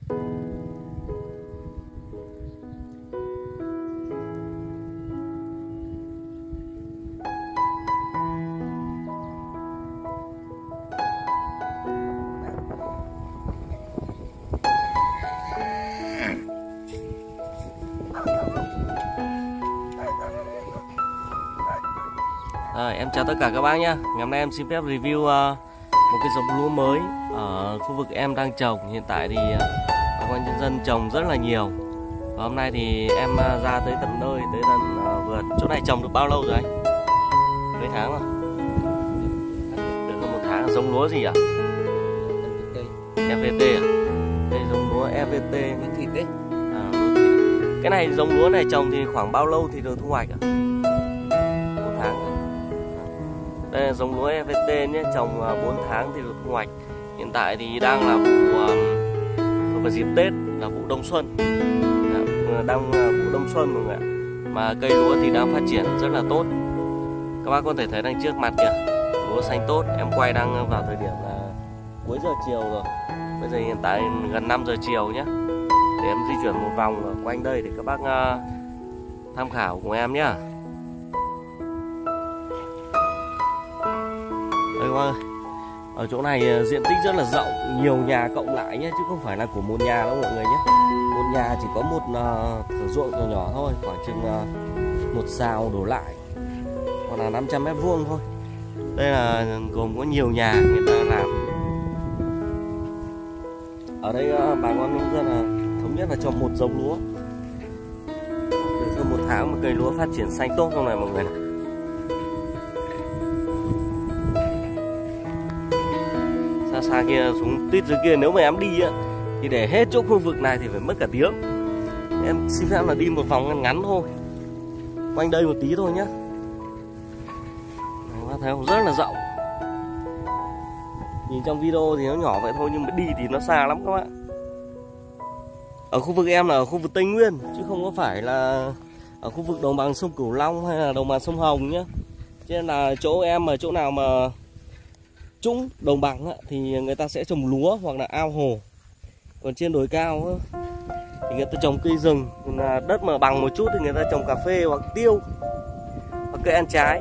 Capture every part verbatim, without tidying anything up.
À, em chào tất cả các bác nhé. Ngày hôm nay em xin phép review uh, một cái giống lúa mới ở khu vực em đang trồng. Hiện tại thì uh, bà con nhân dân trồng rất là nhiều. Và hôm nay thì em uh, ra tới tận nơi, tới tận uh, vườn. Chỗ này trồng được bao lâu rồi anh? Mấy tháng rồi? Được hơn một tháng. Giống lúa gì ạ? e vê tê à? Đây giống lúa e vê tê miếng thịt đấy. À, lúa thịt. Cái này giống lúa này trồng thì khoảng bao lâu thì được thu hoạch ạ? Một tháng rồi. Đây là giống lúa e vê tê nhé, trồng bốn tháng thì được thu hoạch. Hiện tại thì đang là vụ um, vào dịp Tết, là vụ đông xuân, đang vụ đông xuân mọi người ạ. Mà cây lúa thì đang phát triển rất là tốt. Các bác có thể thấy đằng trước mặt kìa, lúa xanh tốt. Em quay đang vào thời điểm là cuối giờ chiều rồi. Bây giờ hiện tại gần năm giờ chiều nhé. Để em di chuyển một vòng ở quanh đây để các bác uh, tham khảo của em nhé. Đây các bác ơi, ở chỗ này diện tích rất là rộng, nhiều nhà cộng lại nhé, chứ không phải là của một nhà đâu mọi người nhé. Một nhà chỉ có một uh, thửa ruộng nhỏ nhỏ thôi, khoảng chừng uh, một sào đổ lại, hoặc là năm trăm mét vuông thôi. Đây là gồm có nhiều nhà người ta làm. Ở đây uh, bà con nông dân là thống nhất là trồng một giống lúa. Được hơn một tháng mà cây lúa phát triển xanh tốt trong này mọi người này. Xa kia xuống tít dưới kia, nếu mà em đi á thì để hết chỗ khu vực này thì phải mất cả tiếng. Em xin phép là đi một vòng ngắn ngắn thôi, quanh đây một tí thôi nhá. Các bạn thấy không, rất là rộng. Nhìn trong video thì nó nhỏ vậy thôi nhưng mà đi thì nó xa lắm các bạn. Ở khu vực em là ở khu vực Tây Nguyên chứ không có phải là ở khu vực đồng bằng sông Cửu Long hay là đồng bằng sông Hồng nhá. Cho nên là chỗ em ở chỗ nào mà trũng đồng bằng thì người ta sẽ trồng lúa hoặc là ao hồ. Còn trên đồi cao thì người ta trồng cây rừng. Còn đất mà bằng một chút thì người ta trồng cà phê hoặc tiêu hoặc cây ăn trái.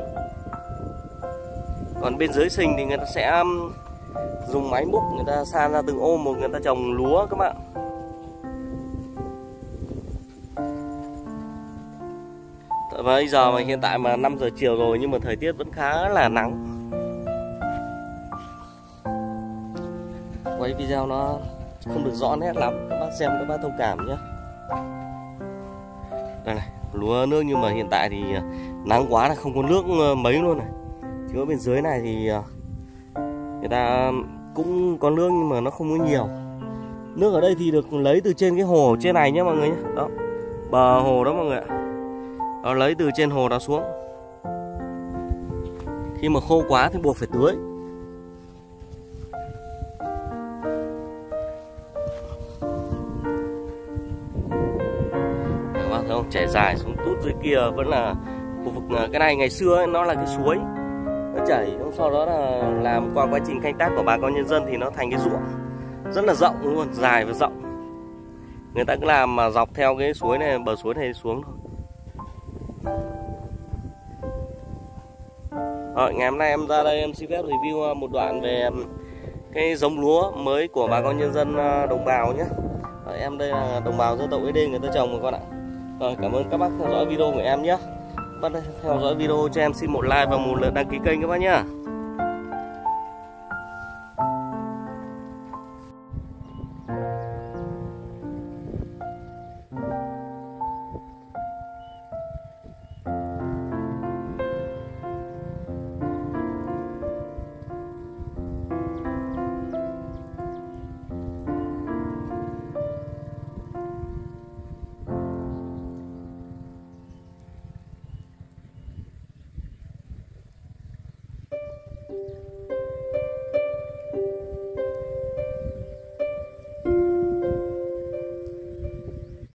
Còn bên dưới sình thì người ta sẽ dùng máy múc, người ta san ra từng ôm một, người ta trồng lúa các bạn. Và bây giờ mà hiện tại mà năm giờ chiều rồi nhưng mà thời tiết vẫn khá là nắng. Quay video nó không được rõ nét lắm, các bác xem các bác thông cảm nhé. Đây này, lúa nước nhưng mà hiện tại thì nắng quá là không có nước mấy luôn này. Chứ ở bên dưới này thì người ta cũng có nước nhưng mà nó không có nhiều. Nước ở đây thì được lấy từ trên cái hồ trên này nhé mọi người nhé. Đó, bờ hồ đó mọi người ạ. Nó lấy từ trên hồ đó xuống. Khi mà khô quá thì buộc phải tưới. Thấy không? Chảy dài xuống tút dưới kia vẫn là khu vực. Cái này ngày xưa ấy, nó là cái suối, nó chảy, sau đó là làm qua quá trình canh tác của bà con nhân dân thì nó thành cái ruộng rất là rộng luôn, dài và rộng. Người ta cứ làm mà dọc theo cái suối này, bờ suối này xuống thôi. Rồi, ngày hôm nay em ra đây em xin phép review một đoạn về cái giống lúa mới của bà con nhân dân đồng bào nhé. Rồi, em đây là đồng bào dân tộc Ế Đê người ta trồng rồi con ạ. Rồi, cảm ơn các bác theo dõi video của em nhé. Bắt theo dõi video cho em xin một like và một lượt đăng ký kênh các bác nhé.